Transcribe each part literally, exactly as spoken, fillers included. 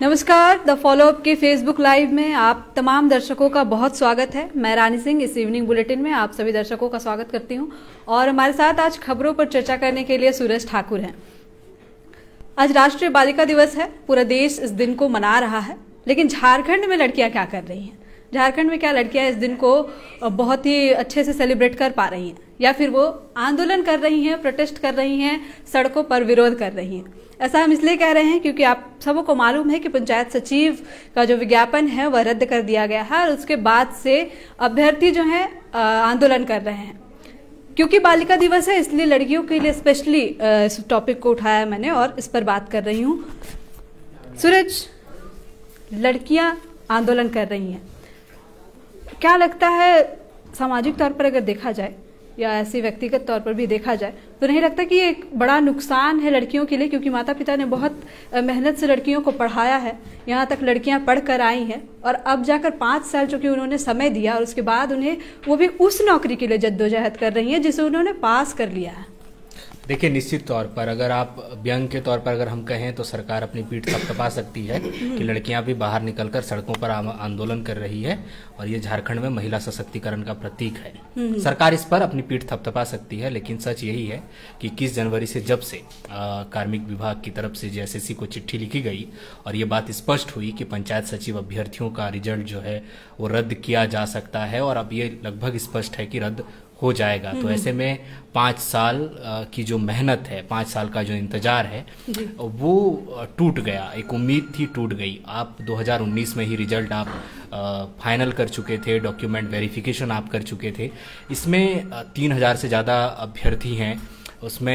नमस्कार, the follow up के Facebook live में आप तमाम दर्शकों का बहुत स्वागत है। मैं रानी सिंह इस इवनिंग बुलेटिन में आप सभी दर्शकों का स्वागत करती हूं और हमारे साथ आज खबरों पर चर्चा करने के लिए सूरज ठाकुर हैं। आज राष्ट्रीय बालिका दिवस है, पूरा देश इस दिन को मना रहा है, लेकिन झारखंड में लड़कियां क्या कर रही हैं? झारखंड में क्या लड़कियां इस दिन को बहुत ही अच्छे से सेलिब्रेट कर पा रही हैं या फिर वो आंदोलन कर रही हैं, प्रोटेस्ट कर रही हैं, सड़कों पर विरोध कर रही हैं? ऐसा हम इसलिए कह रहे हैं क्योंकि आप सबको मालूम है कि पंचायत सचिव का जो विज्ञापन है वह रद्द कर दिया गया है और उसके बाद से अभ्यर्थी जो है आंदोलन कर रहे हैं। क्योंकि बालिका दिवस है इसलिए लड़कियों के लिए स्पेशली इस टॉपिक को उठाया मैंने और इस पर बात कर रही हूँ। सूरज, लड़कियां आंदोलन कर रही हैं, क्या लगता है सामाजिक तौर पर अगर देखा जाए या ऐसे व्यक्तिगत तौर पर भी देखा जाए तो नहीं लगता कि एक बड़ा नुकसान है लड़कियों के लिए? क्योंकि माता पिता ने बहुत मेहनत से लड़कियों को पढ़ाया है, यहाँ तक लड़कियां पढ़ कर आई हैं और अब जाकर पाँच साल चूंकि उन्होंने समय दिया और उसके बाद उन्हें वो भी उस नौकरी के लिए जद्दोजहद कर रही हैं जिसे उन्होंने पास कर लिया है। देखिए, निश्चित तौर पर अगर आप व्यंग के तौर पर अगर हम कहें तो सरकार अपनी पीठ थपथपा सकती है कि लड़कियां भी बाहर निकलकर सड़कों पर आंदोलन कर रही है और ये झारखंड में महिला सशक्तिकरण का प्रतीक है। सरकार इस पर अपनी पीठ थपथपा सकती है, लेकिन सच यही है कि इक्कीस जनवरी से जब से कार्मिक विभाग की तरफ से जेएसएससी को चिट्ठी लिखी गई और ये बात स्पष्ट हुई कि पंचायत सचिव अभ्यर्थियों का रिजल्ट जो है वो रद्द किया जा सकता है और अब ये लगभग स्पष्ट है कि रद्द हो जाएगा, तो ऐसे में पाँच साल की जो मेहनत है, पाँच साल का जो इंतजार है वो टूट गया। एक उम्मीद थी, टूट गई। आप दो हज़ार उन्नीस में ही रिजल्ट आप फाइनल कर चुके थे, डॉक्यूमेंट वेरिफिकेशन आप कर चुके थे। इसमें तीन हजार से ज़्यादा अभ्यर्थी हैं, उसमें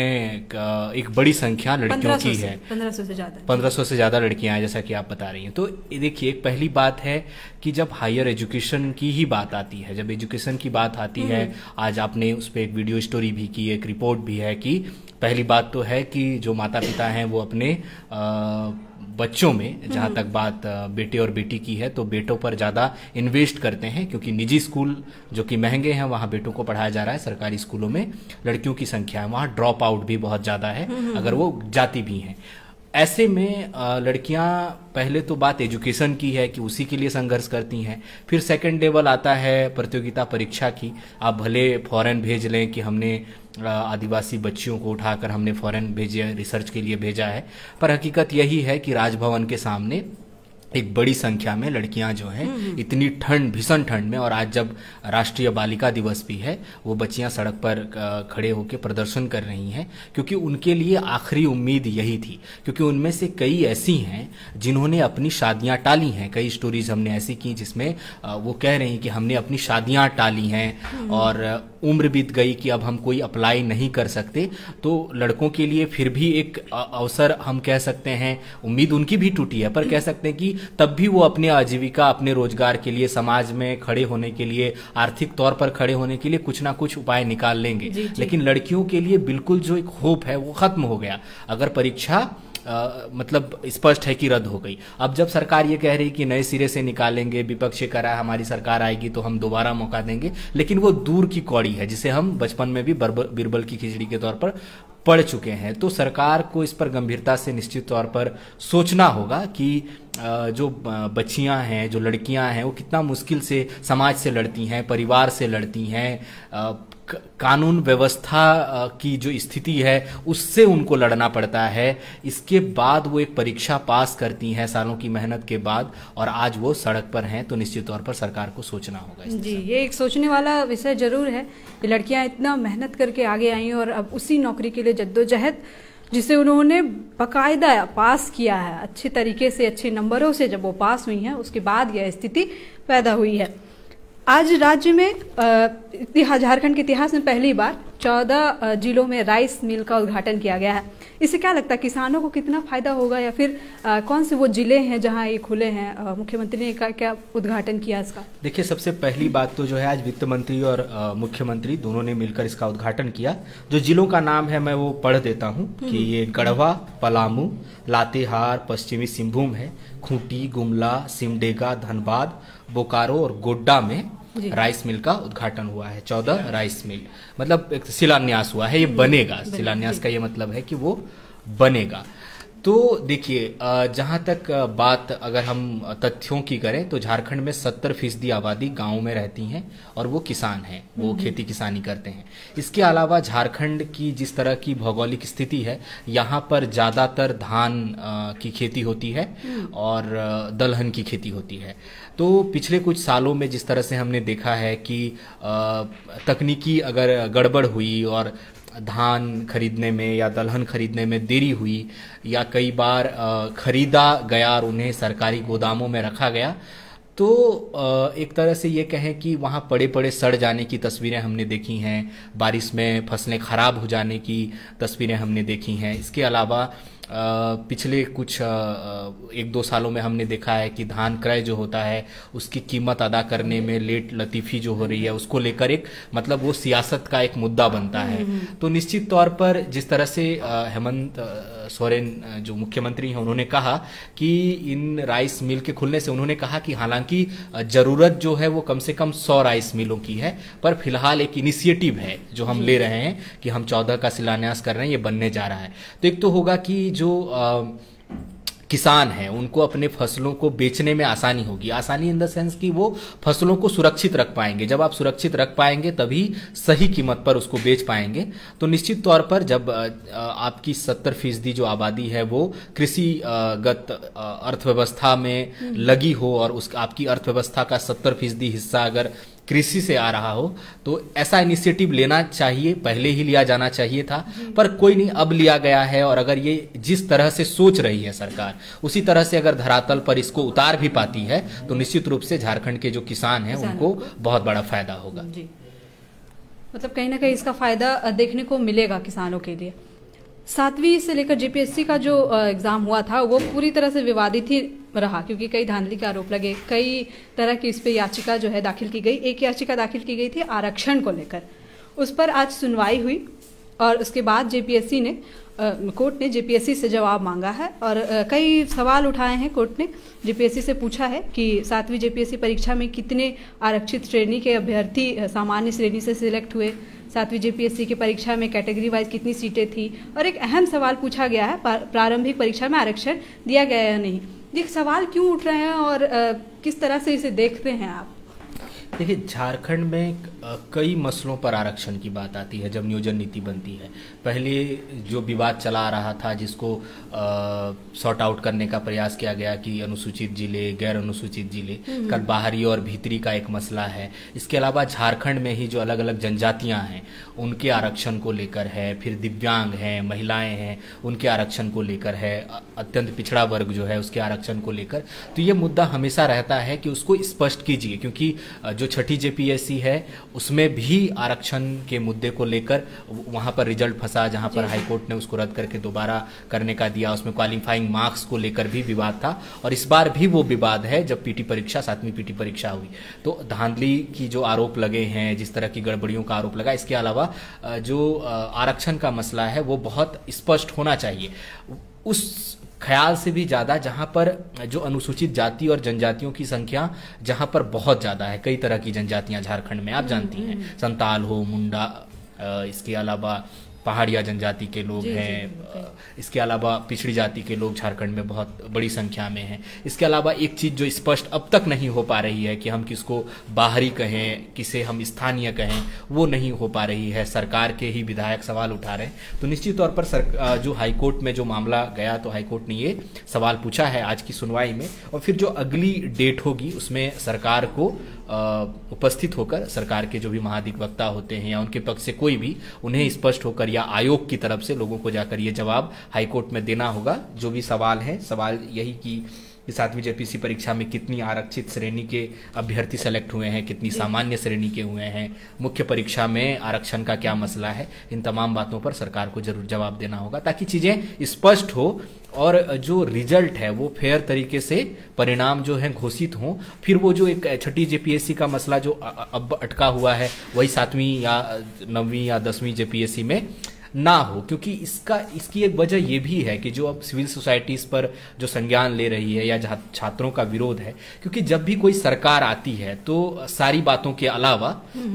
एक बड़ी संख्या लड़कियों की है, पंद्रह सौ से ज्यादा पंद्रह सौ से ज्यादा लड़कियां हैं जैसा कि आप बता रही हैं। तो देखिए, एक पहली बात है कि जब हायर एजुकेशन की ही बात आती है, जब एजुकेशन की बात आती है, आज आपने उस पर एक वीडियो स्टोरी भी की, एक रिपोर्ट भी है कि पहली बात तो है कि जो माता पिता हैं वो अपने आ, बच्चों में, जहां तक बात बेटे और बेटी की है, तो बेटों पर ज्यादा इन्वेस्ट करते हैं क्योंकि निजी स्कूल जो कि महंगे हैं वहां बेटों को पढ़ाया जा रहा है। सरकारी स्कूलों में लड़कियों की संख्या है, वहां ड्रॉप आउट भी बहुत ज्यादा है अगर वो जाती भी हैं। ऐसे में लड़कियां पहले तो बात एजुकेशन की है कि उसी के लिए संघर्ष करती हैं, फिर सेकंड लेवल आता है प्रतियोगिता परीक्षा की। आप भले फॉरेन भेज लें कि हमने आदिवासी बच्चियों को उठाकर हमने फॉरेन भेजे, रिसर्च के लिए भेजा है, पर हकीकत यही है कि राजभवन के सामने एक बड़ी संख्या में लड़कियां जो हैं इतनी ठंड, भीषण ठंड में, और आज जब राष्ट्रीय बालिका दिवस भी है, वो बच्चियां सड़क पर खड़े होकर प्रदर्शन कर रही हैं क्योंकि उनके लिए आखिरी उम्मीद यही थी। क्योंकि उनमें से कई ऐसी हैं जिन्होंने अपनी शादियां टाली हैं। कई स्टोरीज हमने ऐसी की जिसमें वो कह रही हैं कि हमने अपनी शादियां टाली हैं और उम्र बीत गई कि अब हम कोई अप्लाई नहीं कर सकते। तो लड़कों के लिए फिर भी एक अवसर, हम कह सकते हैं, उम्मीद उनकी भी टूटी है, पर कह सकते हैं कि तब भी वो अपने आजीविका, अपने रोजगार के लिए, समाज में खड़े होने के लिए, आर्थिक तौर पर खड़े होने के लिए कुछ ना कुछ उपाय निकाल लेंगे। जी, जी। लेकिन लड़कियों के लिए बिल्कुल जो एक होप है वो खत्म हो गया। अगर परीक्षा आ, मतलब स्पष्ट है कि रद्द हो गई, अब जब सरकार ये कह रही कि नए सिरे से निकालेंगे, विपक्ष कह रहा है हमारी सरकार आएगी तो हम दोबारा मौका देंगे, लेकिन वो दूर की कौड़ी है जिसे हम बचपन में भी बिरबल की खिचड़ी के तौर पर पढ़ चुके हैं। तो सरकार को इस पर गंभीरता से निश्चित तौर पर सोचना होगा कि जो बच्चियां हैं, जो लड़कियां हैं, वो कितना मुश्किल से समाज से लड़ती हैं, परिवार से लड़ती हैं, कानून व्यवस्था की जो स्थिति है उससे उनको लड़ना पड़ता है। इसके बाद वो एक परीक्षा पास करती हैं सालों की मेहनत के बाद, और आज वो सड़क पर हैं। तो निश्चित तौर पर सरकार को सोचना होगा। जी, ये एक सोचने वाला विषय जरूर है कि लड़कियां इतना मेहनत करके आगे आई और अब उसी नौकरी के लिए जद्दोजहद जिसे उन्होंने बकायदा पास किया है, अच्छे तरीके से, अच्छे नंबरों से जब वो पास हुई हैं, उसके बाद यह स्थिति पैदा हुई है। आज राज्य में इतिहास, झारखंड के इतिहास में पहली बार चौदह जिलों में राइस मिल का उद्घाटन किया गया है। इससे क्या लगता है किसानों को कितना फायदा होगा या फिर आ, कौन से वो जिले हैं जहां ये खुले हैं? मुख्यमंत्री ने का, क्या उद्घाटन किया इसका? देखिए, सबसे पहली बात तो जो है आज वित्त मंत्री और आ, मुख्यमंत्री दोनों ने मिलकर इसका उद्घाटन किया। जो जिलों का नाम है मैं वो पढ़ देता हूँ कि ये गढ़वा, पलामू, लातेहार, पश्चिमी सिंहभूम है, खूंटी, गुमला, सिमडेगा, धनबाद, बोकारो और गोड्डा में राइस मिल का उद्घाटन हुआ है। चौदह राइस मिल, मतलब एक शिलान्यास हुआ है, ये बनेगा। शिलान्यास का ये मतलब है कि वो बनेगा। तो देखिए, जहां तक बात अगर हम तथ्यों की करें तो झारखंड में सत्तर फीसदी आबादी गाँव में रहती हैं और वो किसान हैं, वो खेती किसानी करते हैं। इसके अलावा झारखंड की जिस तरह की भौगोलिक स्थिति है, यहाँ पर ज़्यादातर धान की खेती होती है और दलहन की खेती होती है। तो पिछले कुछ सालों में जिस तरह से हमने देखा है कि तकनीकी अगर गड़बड़ हुई और धान खरीदने में या दलहन खरीदने में देरी हुई या कई बार खरीदा गया और उन्हें सरकारी गोदामों में रखा गया, तो एक तरह से ये कहें कि वहाँ पड़े पड़े सड़ जाने की तस्वीरें हमने देखी हैं, बारिश में फसलें खराब हो जाने की तस्वीरें हमने देखी हैं। इसके अलावा पिछले कुछ एक दो सालों में हमने देखा है कि धान क्रय जो होता है उसकी कीमत अदा करने में लेट लतीफ़ी जो हो रही है, उसको लेकर एक मतलब वो सियासत का एक मुद्दा बनता है। तो निश्चित तौर पर जिस तरह से हेमंत सोरेन जो मुख्यमंत्री हैं उन्होंने कहा कि इन राइस मिल के खुलने से, उन्होंने कहा कि हालांकि ज़रूरत जो है वो कम से कम सौ राइस मिलों की है, पर फिलहाल एक इनिशिएटिव है जो हम ले रहे हैं कि हम चौदह का शिलान्यास कर रहे हैं, ये बनने जा रहा है। तो एक तो होगा कि जो आ, किसान हैं उनको अपने फसलों को बेचने में आसानी होगी, आसानी इन द सेंस कि वो फसलों को सुरक्षित रख पाएंगे। जब आप सुरक्षित रख पाएंगे तभी सही कीमत पर उसको बेच पाएंगे। तो निश्चित तौर पर जब आपकी सत्तर फीसदी जो आबादी है वो कृषिगत अर्थव्यवस्था में लगी हो और उस आपकी अर्थव्यवस्था का सत्तर फीसदी हिस्सा अगर कृषि से आ रहा हो, तो ऐसा इनिशिएटिव लेना चाहिए, पहले ही लिया जाना चाहिए था, पर कोई नहीं, अब लिया गया है। और अगर ये जिस तरह से सोच रही है सरकार उसी तरह से अगर धरातल पर इसको उतार भी पाती है तो निश्चित रूप से झारखंड के जो किसान हैं उनको बहुत बड़ा फायदा होगा। जी, मतलब कहीं ना कहीं इसका फायदा देखने को मिलेगा किसानों के लिए। सातवीं से लेकर जेपीएससी का जो एग्जाम हुआ था वो पूरी तरह से विवादित ही रहा, क्योंकि कई धांधली के आरोप लगे, कई तरह की इस पे याचिका जो है दाखिल की गई। एक याचिका दाखिल की गई थी आरक्षण को लेकर, उस पर आज सुनवाई हुई और उसके बाद जेपीएससी ने कोर्ट ने जेपीएससी से जवाब मांगा है और आ, कई सवाल उठाए हैं कोर्ट ने। जेपीएससी से पूछा है कि सातवीं जेपीएससी परीक्षा में कितने आरक्षित श्रेणी के अभ्यर्थी सामान्य श्रेणी से सिलेक्ट हुए, सातवीं जेपीएससी की परीक्षा में कैटेगरी वाइज कितनी सीटें थी, और एक अहम सवाल पूछा गया है प्रारंभिक परीक्षा में आरक्षण दिया गया या नहीं। ये सवाल क्यों उठ रहे हैं और आ, किस तरह से इसे देखते हैं आप? देखिए, झारखंड में कई मसलों पर आरक्षण की बात आती है जब नियोजन नीति बनती है। पहले जो विवाद चला आ रहा था जिसको सॉर्ट आउट करने का प्रयास किया गया कि अनुसूचित जिले, गैर अनुसूचित जिले, कल बाहरी और भीतरी का एक मसला है। इसके अलावा झारखंड में ही जो अलग अलग जनजातियां हैं उनके आरक्षण को लेकर है, फिर दिव्यांग हैं, महिलाएं हैं, उनके आरक्षण को लेकर है, अत्यंत पिछड़ा वर्ग जो है उसके आरक्षण को लेकर। तो ये मुद्दा हमेशा रहता है कि उसको स्पष्ट कीजिए, क्योंकि जो छठी जेपीएससी है उसमें भी आरक्षण के मुद्दे को लेकर वहां पर रिजल्ट फंसा, जहां पर हाईकोर्ट ने उसको रद्द करके दोबारा करने का दिया। उसमें क्वालिफाइंग मार्क्स को लेकर भी विवाद था और इस बार भी वो विवाद है जब पीटी परीक्षा, सातवीं पीटी परीक्षा हुई। तो धांधली की जो आरोप लगे हैं, जिस तरह की गड़बड़ियों का आरोप लगा, इसके अलावा जो आरक्षण का मसला है वो बहुत स्पष्ट होना चाहिए। उस ख्याल से भी ज़्यादा जहाँ पर जो अनुसूचित जाति और जनजातियों की संख्या जहाँ पर बहुत ज़्यादा है, कई तरह की जनजातियाँ झारखंड में आप जानती हैं, संताल हो, मुंडा, इसके अलावा पहाड़िया जनजाति के लोग हैं, इसके अलावा पिछड़ी जाति के लोग झारखंड में बहुत बड़ी संख्या में हैं। इसके अलावा एक चीज़ जो स्पष्ट अब तक नहीं हो पा रही है कि हम किसको बाहरी कहें, किसे हम स्थानीय कहें, वो नहीं हो पा रही है। सरकार के ही विधायक सवाल उठा रहे हैं। तो निश्चित तौर पर सर जो हाईकोर्ट में जो मामला गया तो हाईकोर्ट ने ये सवाल पूछा है आज की सुनवाई में, और फिर जो अगली डेट होगी उसमें सरकार को उपस्थित होकर, सरकार के जो भी महाधिवक्ता होते हैं या उनके पक्ष से कोई भी, उन्हें स्पष्ट होकर या आयोग की तरफ से लोगों को जाकर ये जवाब हाईकोर्ट में देना होगा। जो भी सवाल है, सवाल यही कि सातवीं जेपीएससी परीक्षा में कितनी आरक्षित श्रेणी के अभ्यर्थी सेलेक्ट हुए हैं, कितनी सामान्य श्रेणी के हुए हैं, मुख्य परीक्षा में आरक्षण का क्या मसला है, इन तमाम बातों पर सरकार को जरूर जवाब देना होगा ताकि चीजें स्पष्ट हो और जो रिजल्ट है वो फेयर तरीके से, परिणाम जो है घोषित हों। फिर वो जो एक छठी जेपीएससी का मसला जो अब अटका हुआ है वही सातवीं या नवीं या दसवीं जेपीएससी में ना हो, क्योंकि इसका इसकी एक वजह ये भी है कि जो अब सिविल सोसाइटीज पर जो संज्ञान ले रही है या छात्रों का विरोध है, क्योंकि जब भी कोई सरकार आती है तो सारी बातों के अलावा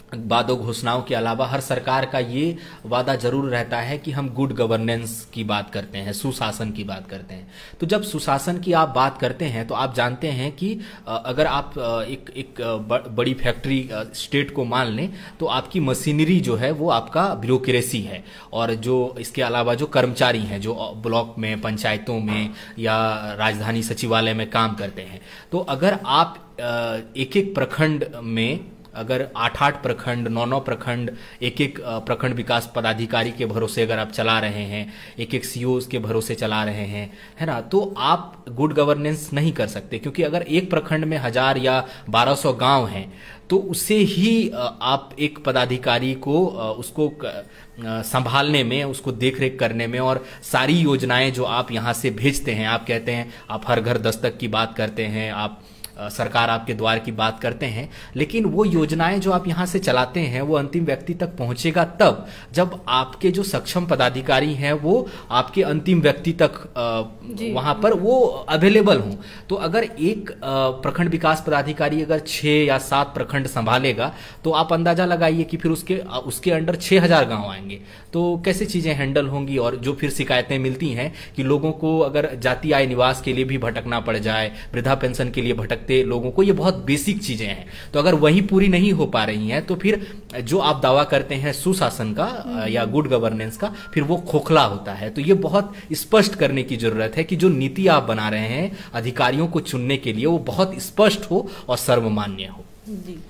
वादों घोषणाओं के अलावा हर सरकार का ये वादा जरूर रहता है कि हम गुड गवर्नेंस की बात करते हैं, सुशासन की बात करते हैं। तो जब सुशासन की आप बात करते हैं तो आप जानते हैं कि अगर आप एक एक बड़ी फैक्ट्री स्टेट को मान लें तो आपकी मशीनरी जो है वो आपका ब्यूरोक्रेसी है, और जो इसके अलावा जो कर्मचारी हैं जो ब्लॉक में, पंचायतों में या राजधानी सचिवालय में काम करते हैं, तो अगर आप एक एक प्रखंड में अगर आठ आठ प्रखंड, नौ नौ प्रखंड, एक एक प्रखंड विकास पदाधिकारी के भरोसे अगर आप चला रहे हैं, एक एक सीओ के भरोसे चला रहे हैं, है ना, तो आप गुड गवर्नेंस नहीं कर सकते। क्योंकि अगर एक प्रखंड में हजार या बारह सौ गांव हैं तो उससे ही आप एक पदाधिकारी को उसको संभालने में, उसको देखरेख करने में, और सारी योजनाएं जो आप यहां से भेजते हैं, आप कहते हैं आप हर घर दस्तक की बात करते हैं, आप सरकार आपके द्वार की बात करते हैं, लेकिन वो योजनाएं जो आप यहां से चलाते हैं वो अंतिम व्यक्ति तक पहुंचेगा तब जब आपके जो सक्षम पदाधिकारी हैं वो आपके अंतिम व्यक्ति तक वहां पर वो अवेलेबल हों। तो अगर एक प्रखंड विकास पदाधिकारी अगर छह या सात प्रखंड संभालेगा तो आप अंदाजा लगाइए कि फिर उसके उसके अंडर छह हजार गांव आएंगे, तो कैसे चीजें हैंडल होंगी। और जो फिर शिकायतें मिलती हैं कि लोगों को अगर जाति आय निवास के लिए भी भटकना पड़ जाए, वृद्धा पेंशन के लिए भटक लोगों को, ये बहुत बेसिक चीजें हैं, तो अगर वही पूरी नहीं हो पा रही हैं तो फिर जो आप दावा करते हैं सुशासन का या गुड गवर्नेंस का, फिर वो खोखला होता है। तो ये बहुत स्पष्ट करने की जरूरत है कि जो नीति आप बना रहे हैं अधिकारियों को चुनने के लिए वो बहुत स्पष्ट हो और सर्वमान्य हो। जी,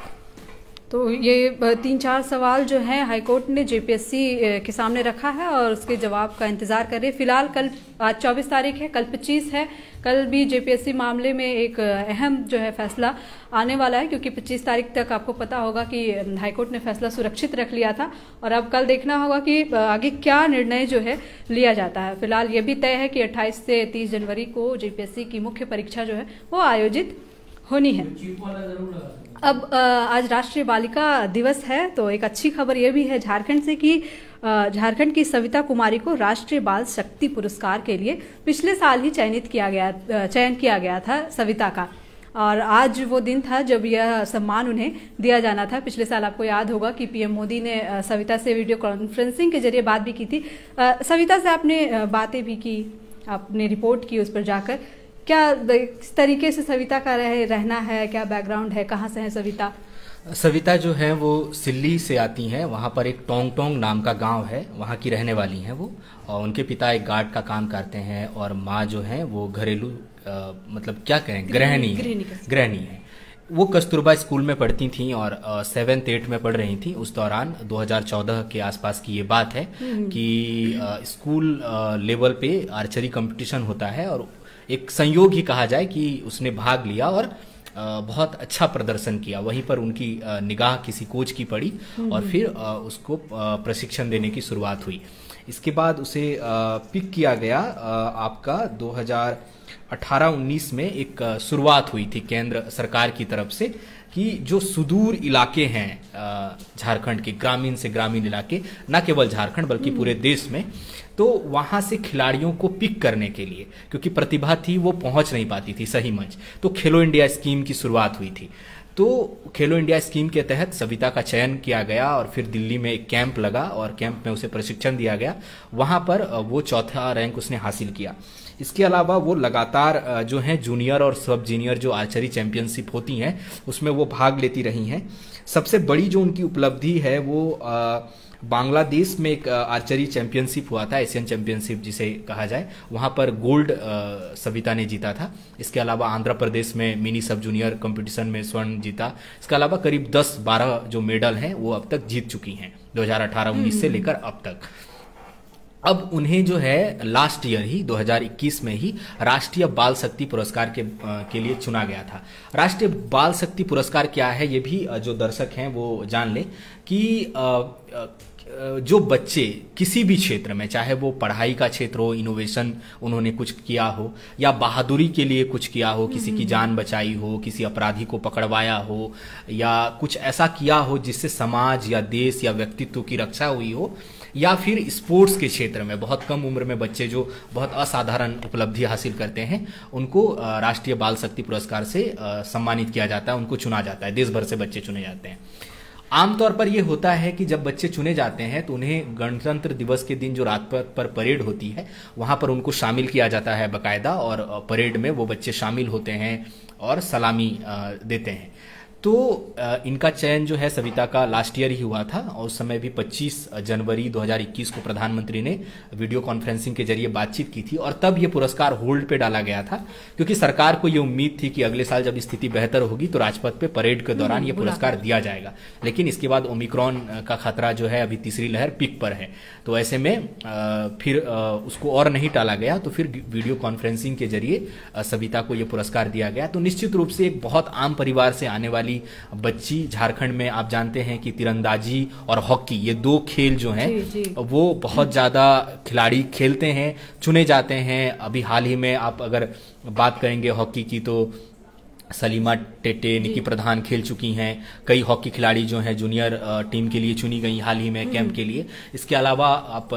तो ये तीन चार सवाल जो है हाईकोर्ट ने जेपीएससी के सामने रखा है और उसके जवाब का इंतजार कर रहे हैं। फिलहाल कल आज चौबीस तारीख है, कल पच्चीस है, कल भी जेपीएससी मामले में एक अहम जो है फैसला आने वाला है, क्योंकि पच्चीस तारीख तक आपको पता होगा कि हाईकोर्ट ने फैसला सुरक्षित रख लिया था और अब कल देखना होगा कि आगे क्या निर्णय जो है लिया जाता है। फिलहाल ये भी तय है कि अट्ठाईस से तीस जनवरी को जेपीएससी की मुख्य परीक्षा जो है वो आयोजित होनी है। अब आज राष्ट्रीय बालिका दिवस है, तो एक अच्छी खबर यह भी है झारखंड से कि झारखंड की सविता कुमारी को राष्ट्रीय बाल शक्ति पुरस्कार के लिए पिछले साल ही चयनित किया गया चयन किया गया था सविता का, और आज वो दिन था जब यह सम्मान उन्हें दिया जाना था। पिछले साल आपको याद होगा कि पीएम मोदी ने सविता से वीडियो कॉन्फ्रेंसिंग के जरिए बात भी की थी। सविता से आपने बातें भी की, आपने रिपोर्ट की उस पर जाकर, क्या किस तरीके से सविता का रह, रहना है, क्या बैकग्राउंड है, कहाँ से है सविता? सविता जो है वो सिल्ली से आती हैं, वहाँ पर एक टोंग टोंग नाम का गांव है, वहाँ की रहने वाली हैं वो, और उनके पिता एक गार्ड का काम करते हैं और माँ जो है वो घरेलू मतलब क्या कहें गृहिणी गृहिणी है। वो कस्तूरबा स्कूल में पढ़ती थी और सेवेंथ एट में पढ़ रही थी। उस दौरान दो हज़ार चौदह के आसपास की ये बात है कि आ, स्कूल आ, लेवल पे आर्चरी कंपटीशन होता है और एक संयोग ही कहा जाए कि उसने भाग लिया और बहुत अच्छा प्रदर्शन किया। वहीं पर उनकी निगाह किसी कोच की पड़ी और फिर उसको प्रशिक्षण देने की शुरुआत हुई। इसके बाद उसे पिक किया गया। आपका दो हज़ार अठारह उन्नीस में एक शुरुआत हुई थी केंद्र सरकार की तरफ से कि जो सुदूर इलाके हैं झारखंड के, ग्रामीण से ग्रामीण इलाके, न केवल झारखंड बल्कि पूरे देश में, तो वहां से खिलाड़ियों को पिक करने के लिए, क्योंकि प्रतिभा थी वो पहुंच नहीं पाती थी सही मंच, तो खेलो इंडिया स्कीम की शुरुआत हुई थी। तो खेलो इंडिया स्कीम के तहत सविता का चयन किया गया और फिर दिल्ली में एक कैंप लगा और कैंप में उसे प्रशिक्षण दिया गया। वहां पर वो चौथा रैंक उसने हासिल किया। इसके अलावा वो लगातार जो है जूनियर और सब जूनियर जो आर्चरी चैंपियनशिप होती हैं उसमें वो भाग लेती रही हैं। सबसे बड़ी जो उनकी उपलब्धि है वो बांग्लादेश में एक आर्चरी चैंपियनशिप हुआ था, एशियन चैंपियनशिप जिसे कहा जाए, वहां पर गोल्ड सविता ने जीता था। इसके अलावा आंध्र प्रदेश में मिनी सब जूनियर कंपटीशन में स्वर्ण जीता। इसके अलावा करीब दस बारह जो मेडल हैं वो अब तक जीत चुकी हैं दो हज़ार अठारह उन्नीस से लेकर अब तक। अब उन्हें जो है लास्ट ईयर ही दो हज़ार इक्कीस में ही राष्ट्रीय बाल शक्ति पुरस्कार के के लिए चुना गया था। राष्ट्रीय बाल शक्ति पुरस्कार क्या है ये भी जो दर्शक हैं वो जान लें कि जो बच्चे किसी भी क्षेत्र में, चाहे वो पढ़ाई का क्षेत्र हो, इनोवेशन उन्होंने कुछ किया हो, या बहादुरी के लिए कुछ किया हो, किसी की जान बचाई हो, किसी अपराधी को पकड़वाया हो, या कुछ ऐसा किया हो जिससे समाज या देश या व्यक्तित्व की रक्षा हुई हो, या फिर स्पोर्ट्स के क्षेत्र में बहुत कम उम्र में बच्चे जो बहुत असाधारण उपलब्धि हासिल करते हैं उनको राष्ट्रीय बाल शक्ति पुरस्कार से सम्मानित किया जाता है, उनको चुना जाता है, देश भर से बच्चे चुने जाते हैं। आमतौर पर ये होता है कि जब बच्चे चुने जाते हैं तो उन्हें गणतंत्र दिवस के दिन जो रात पर, पर परेड होती है वहां पर उनको शामिल किया जाता है बकायदा, और परेड में वो बच्चे शामिल होते हैं और सलामी देते हैं। तो इनका चयन जो है सविता का लास्ट ईयर ही हुआ था, और उस समय भी पच्चीस जनवरी दो हज़ार इक्कीस को प्रधानमंत्री ने वीडियो कॉन्फ्रेंसिंग के जरिए बातचीत की थी, और तब ये पुरस्कार होल्ड पे डाला गया था क्योंकि सरकार को ये उम्मीद थी कि अगले साल जब स्थिति बेहतर होगी तो राजपथ पे परेड के दौरान ये पुरस्कार दिया जाएगा। लेकिन इसके बाद ओमिक्रॉन का खतरा जो है, अभी तीसरी लहर पीक पर है, तो ऐसे में फिर उसको और नहीं टाला गया, तो फिर वीडियो कॉन्फ्रेंसिंग के जरिए सविता को ये पुरस्कार दिया गया। तो निश्चित रूप से एक बहुत आम परिवार से आने वाली बच्ची, झारखंड में आप जानते हैं कि तीरंदाजी और हॉकी, ये दो खेल जो हैं वो बहुत ज्यादा खिलाड़ी खेलते हैं, चुने जाते हैं। अभी हाल ही में आप अगर बात करेंगे हॉकी की तो सलीमा टेटे, निकी प्रधान खेल चुकी हैं। कई हॉकी खिलाड़ी जो हैं जूनियर टीम के लिए चुनी गई हाल ही में कैंप के लिए। इसके अलावा आप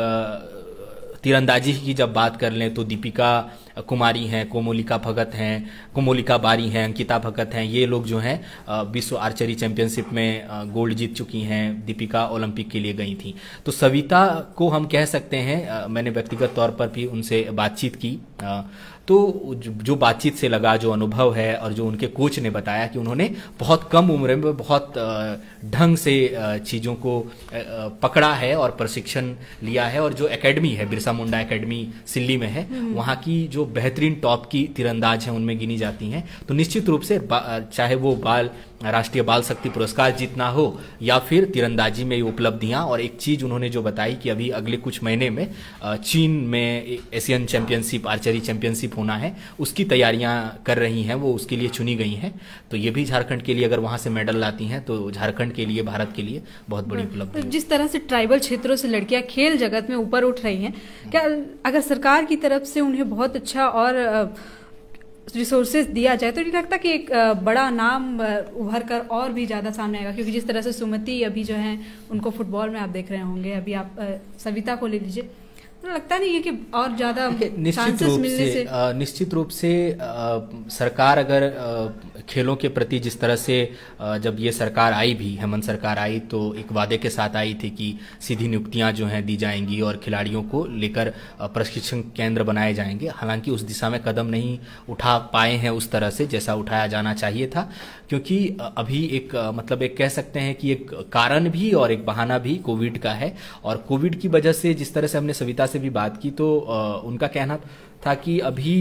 तीरंदाजी की जब बात कर लें तो दीपिका कुमारी हैं, कोमोलिका भगत हैं, कोमोलिका बारी हैं, अंकिता भगत हैं, ये लोग जो हैं विश्व आर्चरी चैंपियनशिप में गोल्ड जीत चुकी हैं। दीपिका ओलंपिक के लिए गई थी। तो सविता को हम कह सकते हैं, मैंने व्यक्तिगत तौर पर भी उनसे बातचीत की, तो जो बातचीत से लगा, जो अनुभव है और जो उनके कोच ने बताया कि उन्होंने बहुत कम उम्र में बहुत ढंग से चीज़ों को पकड़ा है और प्रशिक्षण लिया है, और जो एकेडमी है बिरसा मुंडा एकेडमी सिल्ली में है, वहाँ की जो बेहतरीन टॉप की तीरंदाज हैं उनमें गिनी जाती हैं। तो निश्चित रूप से चाहे वो बाल राष्ट्रीय बाल शक्ति पुरस्कार जीतना हो या फिर तीरंदाजी में ये उपलब्धियां, और एक चीज उन्होंने जो बताई कि अभी अगले कुछ महीने में चीन में एशियन चैंपियनशिप, आर्चरी चैंपियनशिप होना है, उसकी तैयारियां कर रही हैं, वो उसके लिए चुनी गई हैं। तो ये भी झारखंड के लिए अगर वहां से मेडल लाती हैं तो झारखंड के लिए, भारत के लिए बहुत बड़ी उपलब्धि है। जिस तरह से ट्राइबल क्षेत्रों से लड़कियां खेल जगत में ऊपर उठ रही हैं, क्या अगर सरकार की तरफ से उन्हें बहुत अच्छा और रिसोर्सेज दिया जाए तो नहीं लगता कि एक बड़ा नाम उभर कर और भी ज़्यादा सामने आएगा? क्योंकि जिस तरह से सुमति अभी जो है उनको फुटबॉल में आप देख रहे होंगे, अभी आप सविता को ले लीजिए, तो लगता नहीं है कि और ज़्यादा निश्चित रूप से, से निश्चित रूप से आ, सरकार अगर आ, खेलों के प्रति जिस तरह से आ, जब ये सरकार आई भी, हेमंत सरकार आई, तो एक वादे के साथ आई थी कि सीधी नियुक्तियां जो हैं दी जाएंगी और खिलाड़ियों को लेकर प्रशिक्षण केंद्र बनाए जाएंगे। हालांकि उस दिशा में कदम नहीं उठा पाए हैं उस तरह से जैसा उठाया जाना चाहिए था, क्योंकि अभी एक मतलब एक कह सकते हैं कि एक कारण भी और एक बहाना भी कोविड का है। और कोविड की वजह से जिस तरह से हमने सविता से भी बात की तो आ, उनका कहना था कि अभी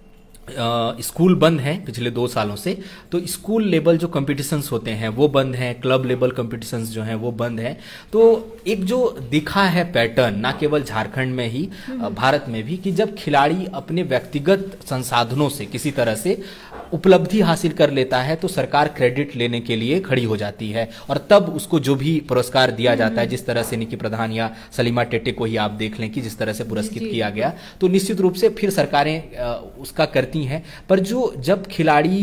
आ, स्कूल बंद हैं पिछले दो सालों से, तो स्कूल लेवल जो कॉम्पिटिशन्स होते हैं वो बंद हैं, क्लब लेवल कॉम्पिटिशन्स जो हैं वो बंद हैं। तो एक जो दिखा है पैटर्न, ना केवल झारखंड में ही, भारत में भी, कि जब खिलाड़ी अपने व्यक्तिगत संसाधनों से किसी तरह से उपलब्धि हासिल कर लेता है तो सरकार क्रेडिट लेने के लिए खड़ी हो जाती है, और तब उसको जो भी पुरस्कार दिया जाता है, जिस तरह से निकी प्रधान या सलीमा टेटे को ही आप देख लें कि जिस तरह से पुरस्कृत किया गया, तो निश्चित रूप से फिर सरकारें उसका करती हैं। पर जो जब खिलाड़ी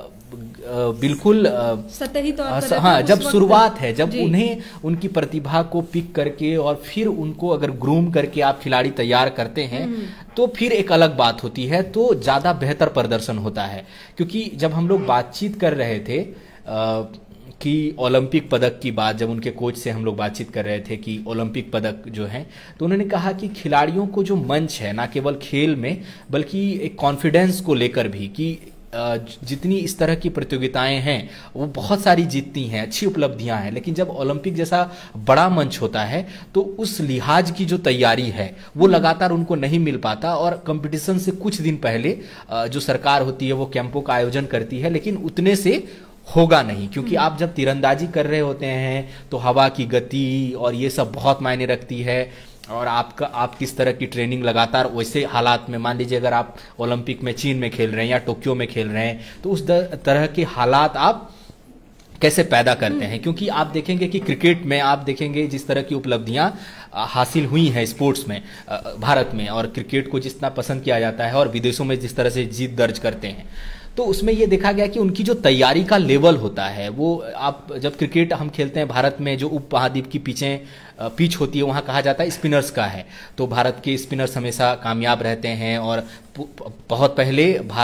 बिल्कुल सतही तौर पर, हाँ, जब शुरुआत है, जब उन्हें उनकी प्रतिभा को पिक करके और फिर उनको अगर ग्रूम करके आप खिलाड़ी तैयार करते हैं तो फिर एक अलग बात होती है, तो ज्यादा बेहतर प्रदर्शन होता है। क्योंकि जब हम लोग बातचीत कर रहे थे आ, कि ओलंपिक पदक की बात, जब उनके कोच से हम लोग बातचीत कर रहे थे कि ओलंपिक पदक जो है, तो उन्होंने कहा कि खिलाड़ियों को जो मंच है, ना केवल खेल में बल्कि एक कॉन्फिडेंस को लेकर भी, कि जितनी इस तरह की प्रतियोगिताएं हैं वो बहुत सारी जीतती हैं, अच्छी उपलब्धियां हैं, लेकिन जब ओलंपिक जैसा बड़ा मंच होता है तो उस लिहाज की जो तैयारी है वो लगातार उनको नहीं मिल पाता। और कंपटीशन से कुछ दिन पहले जो सरकार होती है वो कैंपों का आयोजन करती है, लेकिन उतने से होगा नहीं, क्योंकि आप जब तीरंदाजी कर रहे होते हैं तो हवा की गति और ये सब बहुत मायने रखती है, और आपका आप किस तरह की ट्रेनिंग लगातार वैसे हालात में, मान लीजिए अगर आप ओलंपिक में चीन में खेल रहे हैं या टोक्यो में खेल रहे हैं, तो उस तरह के हालात आप कैसे पैदा करते हैं। क्योंकि आप देखेंगे कि क्रिकेट में आप देखेंगे जिस तरह की उपलब्धियां हासिल हुई हैं स्पोर्ट्स में भारत में, और क्रिकेट को जितना पसंद किया जाता है, और विदेशों में जिस तरह से जीत दर्ज करते हैं, तो उसमें ये देखा गया कि उनकी जो तैयारी का लेवल होता है वो, आप जब क्रिकेट हम खेलते हैं भारत में, जो उप महाद्वीप की पिचें पिच होती है वहाँ कहा जाता है स्पिनर्स का है, तो भारत के स्पिनर्स हमेशा कामयाब रहते हैं। और बहुत पहले भारत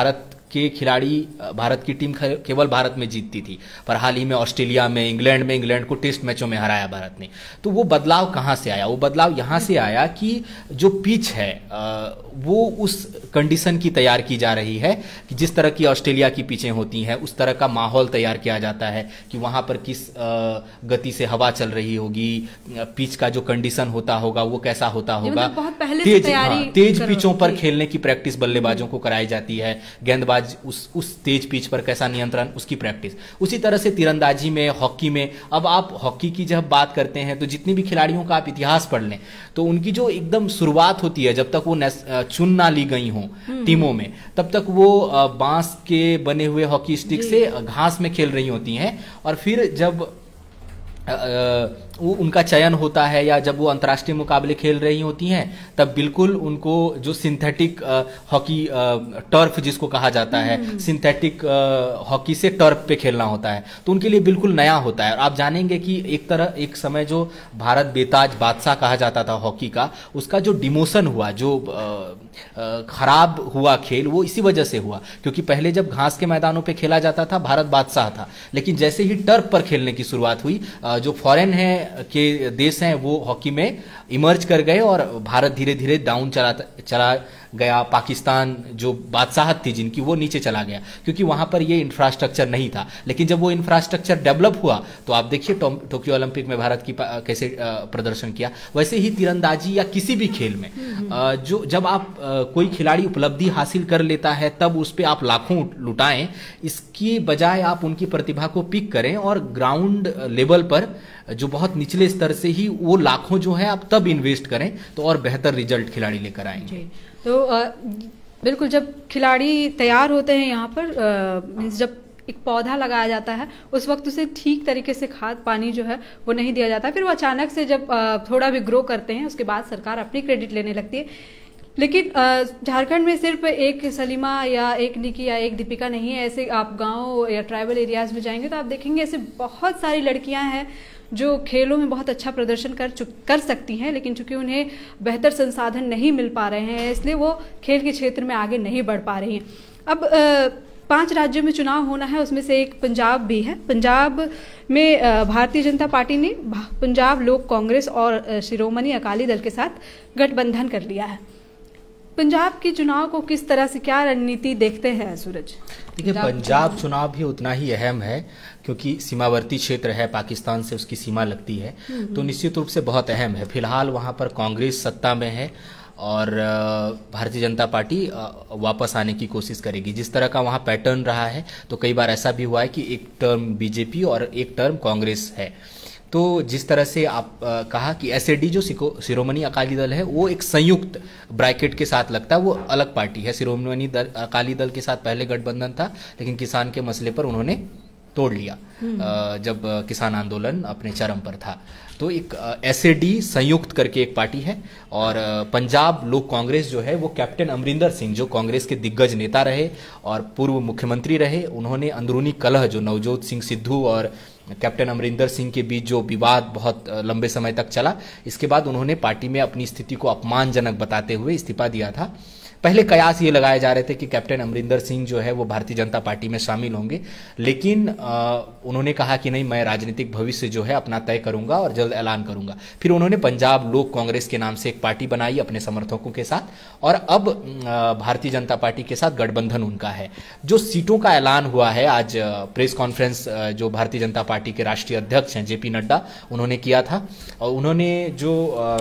के खिलाड़ी भारत की टीम केवल भारत में जीतती थी, पर हाल ही में ऑस्ट्रेलिया में, इंग्लैंड में इंग्लैंड को टेस्ट मैचों में हराया भारत ने। तो वो बदलाव कहाँ से आया? वो बदलाव यहाँ से आया कि जो पिच है वो उस कंडीशन की तैयार की जा रही है कि जिस तरह की ऑस्ट्रेलिया की पिचें होती हैं उस तरह का माहौल तैयार किया जाता है कि वहाँ पर किस गति से हवा चल रही होगी, पिच का जो कंडीशन होता होगा वो कैसा होता होगा। बहुत पहले तेज से हाँ, तेज पिचों पर खेलने की प्रैक्टिस बल्लेबाजों को कराई जाती है, गेंदबाज उस उस तेज पिच पर कैसा नियंत्रण, उसकी प्रैक्टिस। उसी तरह से तीरंदाजी में, हॉकी में, अब आप हॉकी की जब बात करते हैं तो जितनी भी खिलाड़ियों का आप इतिहास पढ़ लें तो उनकी जो एकदम शुरुआत होती है, जब तक वो चुन ना ली गई हों टीमों में, तब तक वो बांस के बने हुए हॉकी स्टिक से घास में खेल रही होती हैं, और फिर जब वो उनका चयन होता है या जब वो अंतर्राष्ट्रीय मुकाबले खेल रही होती हैं तब बिल्कुल उनको जो सिंथेटिक हॉकी टर्फ जिसको कहा जाता है, सिंथेटिक हॉकी से टर्फ पे खेलना होता है, तो उनके लिए बिल्कुल नया होता है। और आप जानेंगे कि एक तरह एक समय जो भारत बेताज बादशाह कहा जाता था हॉकी का, उसका जो डिमोशन हुआ, जो खराब हुआ खेल, वो इसी वजह से हुआ क्योंकि पहले जब घास के मैदानों पे खेला जाता था भारत बादशाह था, लेकिन जैसे ही टर्फ पर खेलने की शुरुआत हुई, जो फॉरेन है के देश हैं वो हॉकी में इमर्ज कर गए और भारत धीरे धीरे डाउन चला चला गया। पाकिस्तान जो बादशाहत थी जिनकी, वो नीचे चला गया क्योंकि वहां पर ये इंफ्रास्ट्रक्चर नहीं था। लेकिन जब वो इंफ्रास्ट्रक्चर डेवलप हुआ तो आप देखिए टोक्यो ओलंपिक में भारत की कैसे प्रदर्शन किया। वैसे ही तीरंदाजी या किसी भी खेल में जो जब आप कोई खिलाड़ी उपलब्धि हासिल कर लेता है तब उस पर आप लाखों लुटाएं, इसकी बजाय आप उनकी प्रतिभा को पिक करें और ग्राउंड लेवल पर जो बहुत निचले स्तर से ही वो लाखों जो है आप तब इन्वेस्ट करें तो और बेहतर रिजल्ट खिलाड़ी लेकर आएंगे। तो आ, बिल्कुल जब खिलाड़ी तैयार होते हैं यहाँ पर आ, जब एक पौधा लगाया जाता है उस वक्त उसे ठीक तरीके से खाद पानी जो है वो नहीं दिया जाता, फिर वो अचानक से जब आ, थोड़ा भी ग्रो करते हैं उसके बाद सरकार अपनी क्रेडिट लेने लगती है। लेकिन झारखंड में सिर्फ एक सलीमा या एक निकी या एक दीपिका नहीं है, ऐसे आप गांव या ट्राइबल एरियाज में जाएंगे तो आप देखेंगे ऐसे बहुत सारी लड़कियां हैं जो खेलों में बहुत अच्छा प्रदर्शन कर कर सकती हैं, लेकिन चूंकि उन्हें बेहतर संसाधन नहीं मिल पा रहे हैं इसलिए वो खेल के क्षेत्र में आगे नहीं बढ़ पा रही हैं। अब आ, पांच राज्यों में चुनाव होना है, उसमें से एक पंजाब भी है। पंजाब में भारतीय जनता पार्टी ने पंजाब लोक कांग्रेस और शिरोमणि अकाली दल के साथ गठबंधन कर लिया है। पंजाब के चुनाव को किस तरह से, क्या रणनीति देखते हैं सूरज? देखिए, पंजाब चुनाव भी उतना ही अहम है क्योंकि सीमावर्ती क्षेत्र है, पाकिस्तान से उसकी सीमा लगती है, तो निश्चित रूप से बहुत अहम है। फिलहाल वहां पर कांग्रेस सत्ता में है और भारतीय जनता पार्टी वापस आने की कोशिश करेगी। जिस तरह का वहाँ पैटर्न रहा है तो कई बार ऐसा भी हुआ है कि एक टर्म बीजेपी और एक टर्म कांग्रेस है। तो जिस तरह से आप आ, कहा कि एसएडी जो शिरोमणि अकाली दल है वो एक संयुक्त ब्रैकेट के साथ लगता है, वो अलग पार्टी है। शिरोमणि दल अकाली दल के साथ पहले गठबंधन था लेकिन किसान के मसले पर उन्होंने तोड़ लिया आ, जब किसान आंदोलन अपने चरम पर था। तो एक एसएडी संयुक्त करके एक पार्टी है और पंजाब लोक कांग्रेस जो है वो कैप्टन अमरिंदर सिंह जो कांग्रेस के दिग्गज नेता रहे और पूर्व मुख्यमंत्री रहे, उन्होंने अंदरूनी कलह जो नवजोत सिंह सिद्धू और कैप्टन अमरिंदर सिंह के बीच जो विवाद बहुत लंबे समय तक चला, इसके बाद उन्होंने पार्टी में अपनी स्थिति को अपमानजनक बताते हुए इस्तीफा दिया था। पहले कयास ये लगाए जा रहे थे कि कैप्टन अमरिंदर सिंह जो है वो भारतीय जनता पार्टी में शामिल होंगे, लेकिन आ, उन्होंने कहा कि नहीं, मैं राजनीतिक भविष्य जो है अपना तय करूंगा और जल्द ऐलान करूंगा। फिर उन्होंने पंजाब लोक कांग्रेस के नाम से एक पार्टी बनाई अपने समर्थकों के साथ और अब भारतीय जनता पार्टी के साथ गठबंधन उनका है। जो सीटों का ऐलान हुआ है आज प्रेस कॉन्फ्रेंस जो भारतीय जनता पार्टी के राष्ट्रीय अध्यक्ष हैं जेपी नड्डा उन्होंने किया था और उन्होंने जो आ,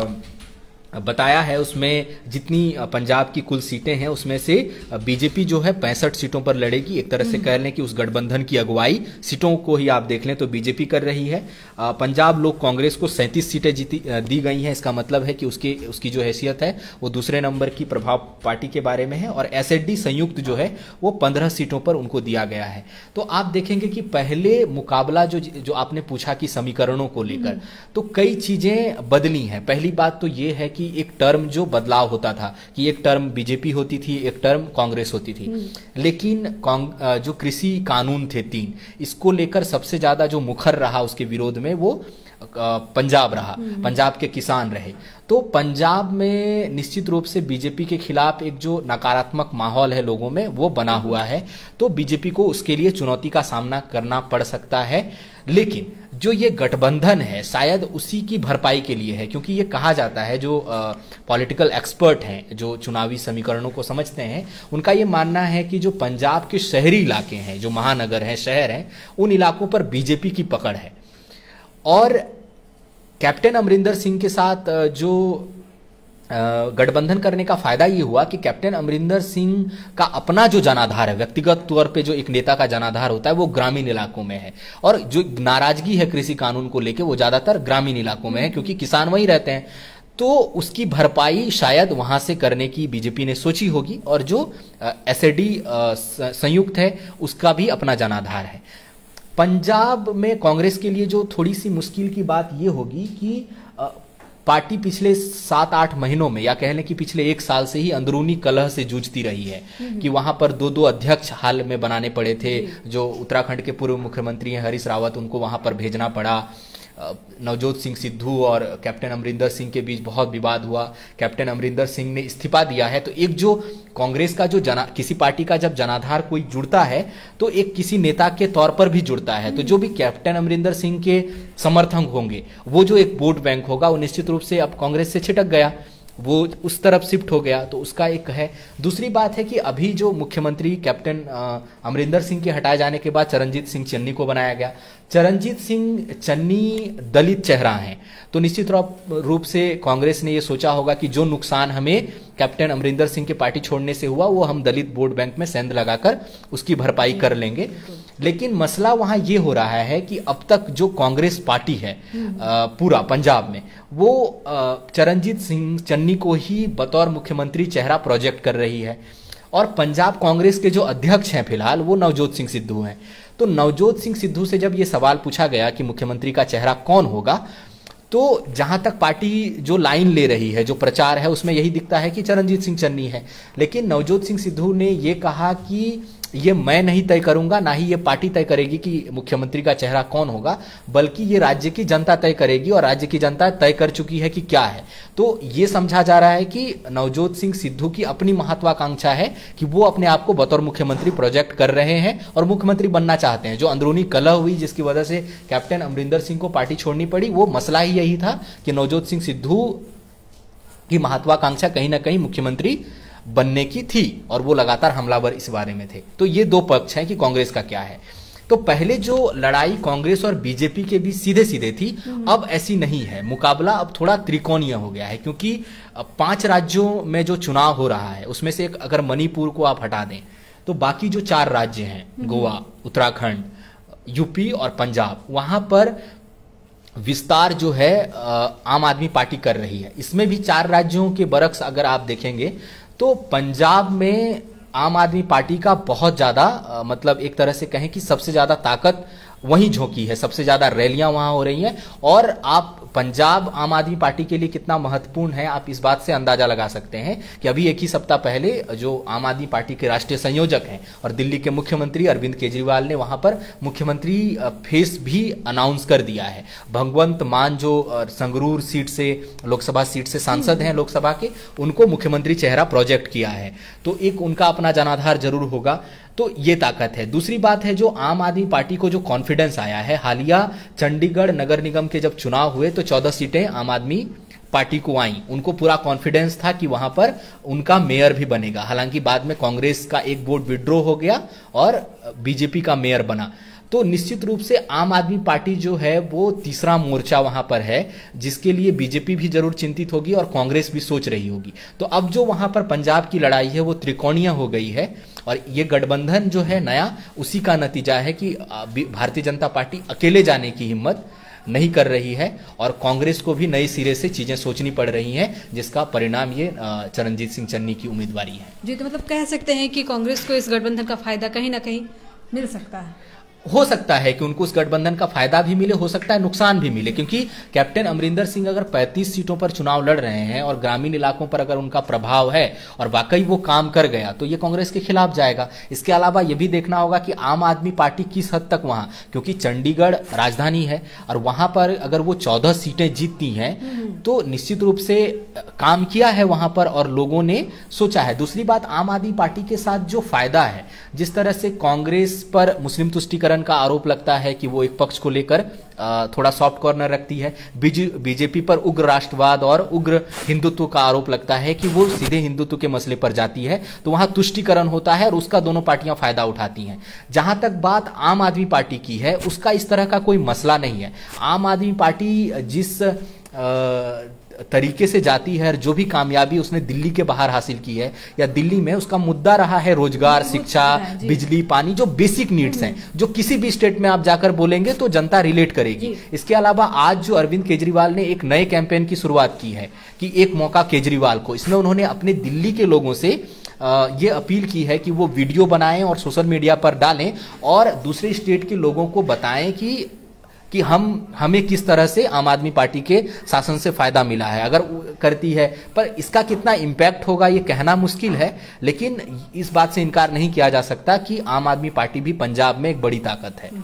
बताया है उसमें जितनी पंजाब की कुल सीटें हैं उसमें से बीजेपी जो है पैंसठ सीटों पर लड़ेगी। एक तरह से कह लें कि उस गठबंधन की अगुवाई सीटों को ही आप देख लें तो बीजेपी कर रही है। पंजाब लोक कांग्रेस को सैंतीस सीटें जीती दी गई हैं, इसका मतलब है कि उसके उसकी जो हैसियत है वो दूसरे नंबर की प्रभाव पार्टी के बारे में है और एसएडी संयुक्त जो है वो पंद्रह सीटों पर उनको दिया गया है। तो आप देखेंगे कि पहले मुकाबला जो जो आपने पूछा कि समीकरणों को लेकर, तो कई चीजें बदली हैं। पहली बात तो ये है कि एक टर्म जो बदलाव होता था कि एक टर्म बीजेपी होती थी, एक टर्म कांग्रेस होती थी, लेकिन जो कृषि कानून थे तीन, इसको लेकर सबसे ज्यादा जो मुखर रहा उसके विरोध में वो पंजाब रहा, पंजाब के किसान रहे, तो पंजाब में निश्चित रूप से बीजेपी के खिलाफ एक जो नकारात्मक माहौल है लोगों में वो बना हुआ है, तो बीजेपी को उसके लिए चुनौती का सामना करना पड़ सकता है। लेकिन जो ये गठबंधन है शायद उसी की भरपाई के लिए है, क्योंकि ये कहा जाता है, जो पॉलिटिकल एक्सपर्ट हैं, जो चुनावी समीकरणों को समझते हैं, उनका ये मानना है कि जो पंजाब के शहरी इलाके हैं, जो महानगर हैं, शहर हैं, उन इलाकों पर बीजेपी की पकड़ है। और कैप्टन अमरिंदर सिंह के साथ जो गठबंधन करने का फायदा ये हुआ कि कैप्टन अमरिंदर सिंह का अपना जो जनाधार है, व्यक्तिगत तौर पे जो एक नेता का जनाधार होता है वो ग्रामीण इलाकों में है, और जो नाराजगी है कृषि कानून को लेकर वो ज्यादातर ग्रामीण इलाकों में है, क्योंकि किसान वहीं रहते हैं। तो उसकी भरपाई शायद वहां से करने की बीजेपी ने सोची होगी, और जो एसएडी संयुक्त है उसका भी अपना जनाधार है। पंजाब में कांग्रेस के लिए जो थोड़ी सी मुश्किल की बात ये होगी कि पार्टी पिछले सात आठ महीनों में, या कह लें कि पिछले एक साल से ही अंदरूनी कलह से जूझती रही है, कि वहां पर दो दो अध्यक्ष हाल में बनाने पड़े थे। जो उत्तराखंड के पूर्व मुख्यमंत्री हैं हरीश रावत, उनको वहां पर भेजना पड़ा। नवजोत सिंह सिद्धू और कैप्टन अमरिंदर सिंह के बीच बहुत विवाद हुआ, कैप्टन अमरिंदर सिंह ने इस्तीफा दिया है। तो एक जो कांग्रेस का जो जना किसी पार्टी का जब जनाधार कोई जुड़ता है तो एक किसी नेता के तौर पर भी जुड़ता है, तो जो भी कैप्टन अमरिंदर सिंह के समर्थक होंगे, वो जो एक वोट बैंक होगा वो निश्चित रूप से अब कांग्रेस से छिटक गया, वो उस तरफ शिफ्ट हो गया, तो उसका एक है। दूसरी बात है कि अभी जो मुख्यमंत्री कैप्टन अमरिंदर सिंह के हटाए जाने के बाद चरणजीत सिंह चन्नी को बनाया गया। चरणजीत सिंह चन्नी दलित चेहरा हैं, तो निश्चित रूप से कांग्रेस ने ये सोचा होगा कि जो नुकसान हमें कैप्टन अमरिंदर सिंह के पार्टी छोड़ने से हुआ वो हम दलित वोट बैंक में सेंध लगाकर उसकी भरपाई कर लेंगे। लेकिन मसला वहां ये हो रहा है कि अब तक जो कांग्रेस पार्टी है पूरा पंजाब में, वो चरणजीत सिंह चन्नी को ही बतौर मुख्यमंत्री चेहरा प्रोजेक्ट कर रही है, और पंजाब कांग्रेस के जो अध्यक्ष हैं फिलहाल वो नवजोत सिंह सिद्धू हैं। तो नवजोत सिंह सिद्धू से जब ये सवाल पूछा गया कि मुख्यमंत्री का चेहरा कौन होगा, तो जहां तक पार्टी जो लाइन ले रही है, जो प्रचार है, उसमें यही दिखता है कि चरणजीत सिंह चन्नी है। लेकिन नवजोत सिंह सिद्धू ने ये कहा कि ये मैं नहीं तय करूंगा, ना ही ये पार्टी तय करेगी कि मुख्यमंत्री का चेहरा कौन होगा, बल्कि ये राज्य की जनता तय करेगी, और राज्य की जनता तय कर चुकी है कि क्या है। तो ये समझा जा रहा है कि नवजोत सिंह सिद्धू की अपनी महत्वाकांक्षा है कि वो अपने आप को बतौर मुख्यमंत्री प्रोजेक्ट कर रहे हैं और मुख्यमंत्री बनना चाहते हैं। जो अंदरूनी कलह हुई जिसकी वजह से कैप्टन अमरिंदर सिंह को पार्टी छोड़नी पड़ी, वो मसला ही यही था कि नवजोत सिंह सिद्धू की महत्वाकांक्षा कहीं ना कहीं मुख्यमंत्री बनने की थी, और वो लगातार हमलावर इस बारे में थे। तो ये दो पक्ष हैं कि कांग्रेस का क्या है। तो पहले जो लड़ाई कांग्रेस और बीजेपी के बीच सीधे सीधे थी, अब ऐसी नहीं है। मुकाबला अब थोड़ा त्रिकोणीय हो गया है, क्योंकि पांच राज्यों में जो चुनाव हो रहा है उसमें से एक अगर मणिपुर को आप हटा दें तो बाकी जो चार राज्य हैं, गोवा, उत्तराखंड, यूपी और पंजाब, वहां पर विस्तार जो है आम आदमी पार्टी कर रही है। इसमें भी चार राज्यों के बरक्स अगर आप देखेंगे तो पंजाब में आम आदमी पार्टी का बहुत ज्यादा, मतलब एक तरह से कहें कि सबसे ज्यादा ताकत वहीं झोंकी है, सबसे ज्यादा रैलियां वहां हो रही हैं। और आप पंजाब आम आदमी पार्टी के लिए कितना महत्वपूर्ण है आप इस बात से अंदाजा लगा सकते हैं कि अभी एक ही सप्ताह पहले जो आम आदमी पार्टी के राष्ट्रीय संयोजक हैं और दिल्ली के मुख्यमंत्री अरविंद केजरीवाल ने वहां पर मुख्यमंत्री फेस भी अनाउंस कर दिया है। भगवंत मान जो संगरूर सीट से, लोकसभा सीट से सांसद हैं लोकसभा के, उनको मुख्यमंत्री चेहरा प्रोजेक्ट किया है, तो एक उनका अपना जनाधार जरूर होगा। तो ये ताकत है। दूसरी बात है जो आम आदमी पार्टी को जो कॉन्फिडेंस आया है, हालिया चंडीगढ़ नगर निगम के जब चुनाव हुए तो चौदह सीटें आम आदमी पार्टी को आई, उनको पूरा कॉन्फिडेंस था कि वहां पर उनका मेयर भी बनेगा। हालांकि बाद में कांग्रेस का एक वोट विड्रॉ हो गया और बीजेपी का मेयर बना। तो निश्चित रूप से आम आदमी पार्टी जो है वो तीसरा मोर्चा वहां पर है, जिसके लिए बीजेपी भी जरूर चिंतित होगी और कांग्रेस भी सोच रही होगी। तो अब जो वहां पर पंजाब की लड़ाई है वो त्रिकोणीय हो गई है, और ये गठबंधन जो है नया, उसी का नतीजा है कि भारतीय जनता पार्टी अकेले जाने की हिम्मत नहीं कर रही है और कांग्रेस को भी नए सिरे से चीजें सोचनी पड़ रही हैं, जिसका परिणाम ये चरणजीत सिंह चन्नी की उम्मीदवारी है। जी, तो मतलब कह सकते हैं कि कांग्रेस को इस गठबंधन का फायदा कहीं ना कहीं मिल सकता है। हो सकता है कि उनको उस गठबंधन का फायदा भी मिले, हो सकता है नुकसान भी मिले, क्योंकि कैप्टन अमरिंदर सिंह अगर पैंतीस सीटों पर चुनाव लड़ रहे हैं और ग्रामीण इलाकों पर अगर उनका प्रभाव है और वाकई वो काम कर गया तो ये कांग्रेस के खिलाफ जाएगा। इसके अलावा ये भी देखना होगा कि आम आदमी पार्टी किस हद तक वहां, क्योंकि चंडीगढ़ राजधानी है और वहां पर अगर वो चौदह सीटें जीतती हैं तो निश्चित रूप से काम किया है वहां पर और लोगों ने सोचा है। दूसरी बात, आम आदमी पार्टी के साथ जो फायदा है, जिस तरह से कांग्रेस पर मुस्लिम तुष्टीकरण का आरोप लगता है कि वो एक पक्ष को लेकर थोड़ा सॉफ्ट कॉर्नर रखती है, बीजेपी पर उग्र राष्ट्रवाद और उग्र हिंदुत्व का आरोप लगता है कि वो सीधे हिंदुत्व के मसले पर जाती है, तो वहां तुष्टीकरण होता है और उसका दोनों पार्टियां फायदा उठाती हैं। जहां तक बात आम आदमी पार्टी की है, उसका इस तरह का कोई मसला नहीं है। आम आदमी पार्टी जिस आ, तरीके से जाती है, जो भी कामयाबी उसने दिल्ली के बाहर हासिल की है या दिल्ली में, उसका मुद्दा रहा है रोजगार, शिक्षा, बिजली, पानी, जो बेसिक नीड्स हैं, जो किसी भी स्टेट में आप जाकर बोलेंगे तो जनता रिलेट करेगी। इसके अलावा आज जो अरविंद केजरीवाल ने एक नए कैंपेन की शुरुआत की है कि एक मौका केजरीवाल को, इसमें उन्होंने अपने दिल्ली के लोगों से ये अपील की है कि वो वीडियो बनाएं और सोशल मीडिया पर डालें और दूसरे स्टेट के लोगों को बताएं कि कि हम हमें किस तरह से आम आदमी पार्टी के शासन से फायदा मिला है, अगर करती है। पर इसका कितना इम्पैक्ट होगा ये कहना मुश्किल है, लेकिन इस बात से इनकार नहीं किया जा सकता कि आम आदमी पार्टी भी पंजाब में एक बड़ी ताकत है।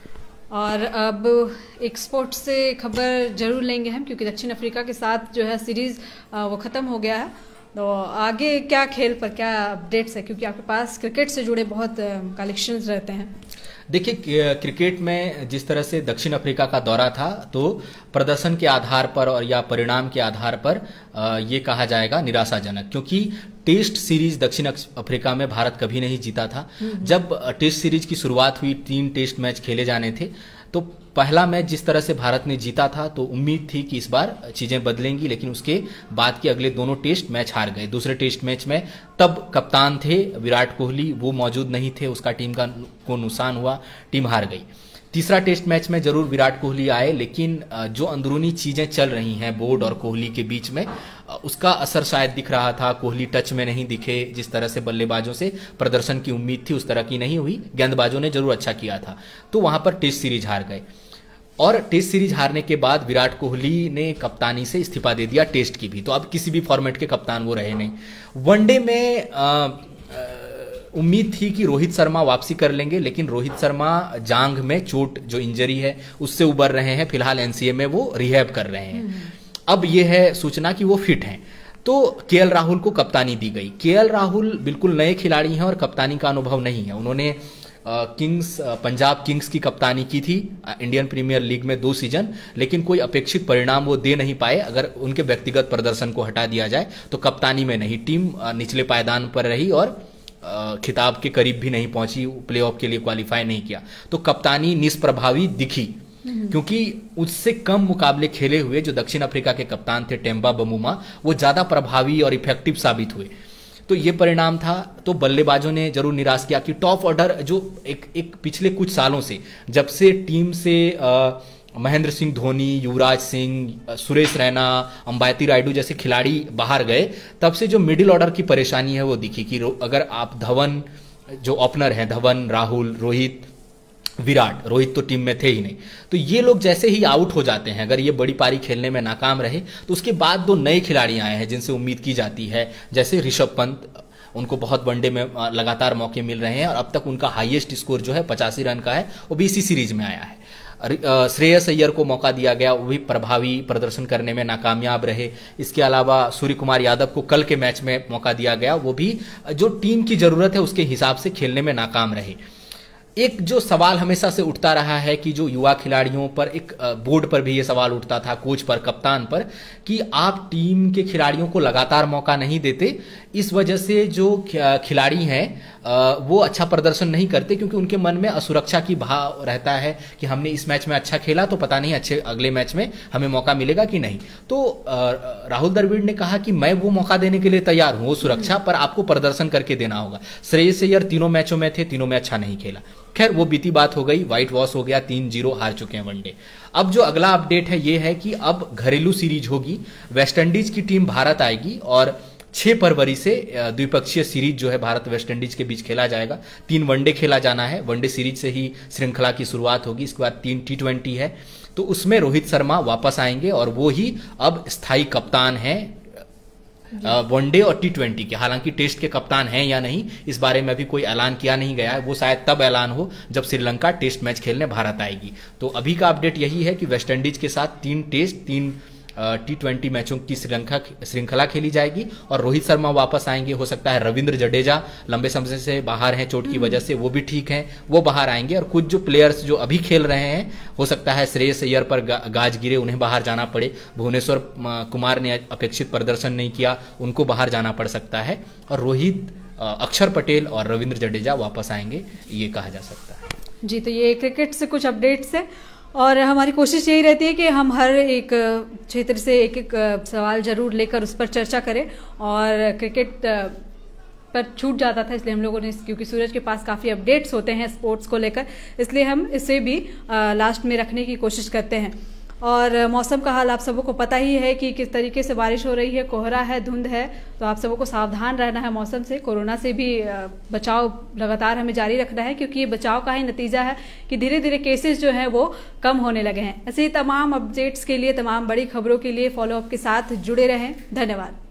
और अब एक स्पोर्ट्स से खबर जरूर लेंगे हम, क्योंकि दक्षिण अफ्रीका के साथ जो है सीरीज वो खत्म हो गया है, तो आगे क्या खेल पर क्या अपडेट्स है, क्योंकि आपके पास क्रिकेट से जुड़े बहुत कलेक्शंस रहते हैं। देखिए, क्रिकेट में जिस तरह से दक्षिण अफ्रीका का दौरा था तो प्रदर्शन के आधार पर और या परिणाम के आधार पर ये कहा जाएगा निराशाजनक, क्योंकि टेस्ट सीरीज दक्षिण अफ्रीका में भारत कभी नहीं जीता था। जब टेस्ट सीरीज की शुरुआत हुई, तीन टेस्ट मैच खेले जाने थे, तो पहला मैच जिस तरह से भारत ने जीता था तो उम्मीद थी कि इस बार चीजें बदलेंगी, लेकिन उसके बाद के अगले दोनों टेस्ट मैच हार गए। दूसरे टेस्ट मैच में तब कप्तान थे विराट कोहली, वो मौजूद नहीं थे, उसका टीम का को नुकसान हुआ, टीम हार गई। तीसरा टेस्ट मैच में जरूर विराट कोहली आए, लेकिन जो अंदरूनी चीजें चल रही हैं बोर्ड और कोहली के बीच में, उसका असर शायद दिख रहा था। कोहली टच में नहीं दिखे, जिस तरह से बल्लेबाजों से प्रदर्शन की उम्मीद थी उस तरह की नहीं हुई। गेंदबाजों ने जरूर अच्छा किया था, तो वहां पर टेस्ट सीरीज हार गए। और टेस्ट सीरीज हारने के बाद विराट कोहली ने कप्तानी से इस्तीफा दे दिया, टेस्ट की भी, तो अब किसी भी फॉर्मेट के कप्तान वो रहे नहीं। वनडे में आ, उम्मीद थी कि रोहित शर्मा वापसी कर लेंगे, लेकिन रोहित शर्मा जांघ में चोट, जो इंजरी है, उससे उबर रहे हैं। फिलहाल एनसीए में वो रिहैब कर रहे हैं। अब यह है सूचना कि वो फिट हैं, तो केएल राहुल को कप्तानी दी गई। केएल राहुल बिल्कुल नए खिलाड़ी हैं और कप्तानी का अनुभव नहीं है। उन्होंने किंग्स पंजाब किंग्स की कप्तानी की थी इंडियन प्रीमियर लीग में दो सीजन, लेकिन कोई अपेक्षित परिणाम वो दे नहीं पाए। अगर उनके व्यक्तिगत प्रदर्शन को हटा दिया जाए तो कप्तानी में नहीं, टीम निचले पायदान पर रही और खिताब के करीब भी नहीं पहुंची, प्लेऑफ के लिए क्वालिफाई नहीं किया, तो कप्तानी निष्प्रभावी दिखी। क्योंकि उससे कम मुकाबले खेले हुए जो दक्षिण अफ्रीका के कप्तान थे टेम्बा बमूमा, वो ज्यादा प्रभावी और इफेक्टिव साबित हुए, तो ये परिणाम था। तो बल्लेबाजों ने जरूर निराश किया कि टॉप ऑर्डर जो एक एक पिछले कुछ सालों से, जब से टीम से आ, महेंद्र सिंह धोनी, युवराज सिंह, सुरेश रैना, अंबाती रायडू जैसे खिलाड़ी बाहर गए, तब से जो मिडिल ऑर्डर की परेशानी है वो दिखी कि अगर आप धवन, जो ओपनर हैं, धवन, राहुल, रोहित, विराट, रोहित तो टीम में थे ही नहीं, तो ये लोग जैसे ही आउट हो जाते हैं, अगर ये बड़ी पारी खेलने में नाकाम रहे, तो उसके बाद दो नए खिलाड़ी आए हैं जिनसे उम्मीद की जाती है, जैसे ऋषभ पंत, उनको बहुत वनडे में लगातार मौके मिल रहे हैं और अब तक उनका हाईएस्ट स्कोर जो है पचासी रन का है, वो भी इसी सीरीज में आया है। श्रेयस अय्यर को मौका दिया गया, वो भी प्रभावी प्रदर्शन करने में नाकामयाब रहे। इसके अलावा सूर्य कुमार यादव को कल के मैच में मौका दिया गया, वो भी जो टीम की जरूरत है उसके हिसाब से खेलने में नाकाम रहे। एक जो सवाल हमेशा से उठता रहा है कि जो युवा खिलाड़ियों पर, एक बोर्ड पर भी ये सवाल उठता था, कोच पर, कप्तान पर, कि आप टीम के खिलाड़ियों को लगातार मौका नहीं देते, इस वजह से जो खिलाड़ी हैं वो अच्छा प्रदर्शन नहीं करते, क्योंकि उनके मन में असुरक्षा की भाव रहता है कि हमने इस मैच में अच्छा खेला तो पता नहीं अच्छे अगले मैच में हमें मौका मिलेगा कि नहीं। तो राहुल द्रविड़ ने कहा कि मैं वो मौका देने के लिए तैयार हूं, वो सुरक्षा, पर आपको प्रदर्शन करके देना होगा। श्रेयस अय्यर तीनों मैचों में थे, तीनों में अच्छा नहीं खेला। खैर वो बीती बात हो गई, व्हाइट वॉश हो गया, तीन जीरो हार चुके हैं वनडे। अब जो अगला अपडेट है ये है कि अब घरेलू सीरीज होगी, वेस्टइंडीज की टीम भारत आएगी और छह फरवरी से द्विपक्षीय सीरीज जो है भारत वेस्ट इंडीज के बीच खेला जाएगा। तीन वनडे खेला जाना है, वनडे सीरीज से ही श्रृंखला की शुरुआत होगी। इसके बाद तीन टी ट्वेंटी है, तो उसमें रोहित शर्मा वापस आएंगे और वो ही अब स्थायी कप्तान हैं वनडे और टी ट्वेंटी के। हालांकि टेस्ट के कप्तान हैं या नहीं इस बारे में अभी कोई ऐलान किया नहीं गया है, वो शायद तब ऐलान हो जब श्रीलंका टेस्ट मैच खेलने भारत आएगी। तो अभी का अपडेट यही है कि वेस्ट इंडीज के साथ तीन टेस्ट तीन टी ट्वेंटी मैचों की श्रीलंका श्रृंखला खेली जाएगी और रोहित शर्मा वापस आएंगे। हो सकता है रविंद्र जडेजा लंबे समय से बाहर हैं चोट की वजह से, वो भी ठीक हैं, वो बाहर आएंगे। और कुछ जो प्लेयर्स जो अभी खेल रहे हैं, हो सकता है श्रेयस अय्यर पर गा, गाज गिरे, उन्हें बाहर जाना पड़े। भुवनेश्वर कुमार ने अपेक्षित प्रदर्शन नहीं किया, उनको बाहर जाना पड़ सकता है। और रोहित, अक्षर पटेल और रविंद्र जडेजा वापस आएंगे, ये कहा जा सकता है। जी, तो ये क्रिकेट से कुछ अपडेट्स है और हमारी कोशिश यही रहती है कि हम हर एक क्षेत्र से एक एक सवाल जरूर लेकर उस पर चर्चा करें। और क्रिकेट पर छूट जाता था इसलिए हम लोगों ने, क्योंकि सूरज के पास काफ़ी अपडेट्स होते हैं स्पोर्ट्स को लेकर, इसलिए हम इसे भी लास्ट में रखने की कोशिश करते हैं। और मौसम का हाल आप सबों को पता ही है कि किस तरीके से बारिश हो रही है, कोहरा है, धुंध है, तो आप सबों को सावधान रहना है मौसम से। कोरोना से भी बचाव लगातार हमें जारी रखना है, क्योंकि ये बचाव का ही नतीजा है कि धीरे धीरे केसेस जो हैं वो कम होने लगे हैं। ऐसे ही तमाम अपडेट्स के लिए, तमाम बड़ी खबरों के लिए फॉलोअप के साथ जुड़े रहें। धन्यवाद।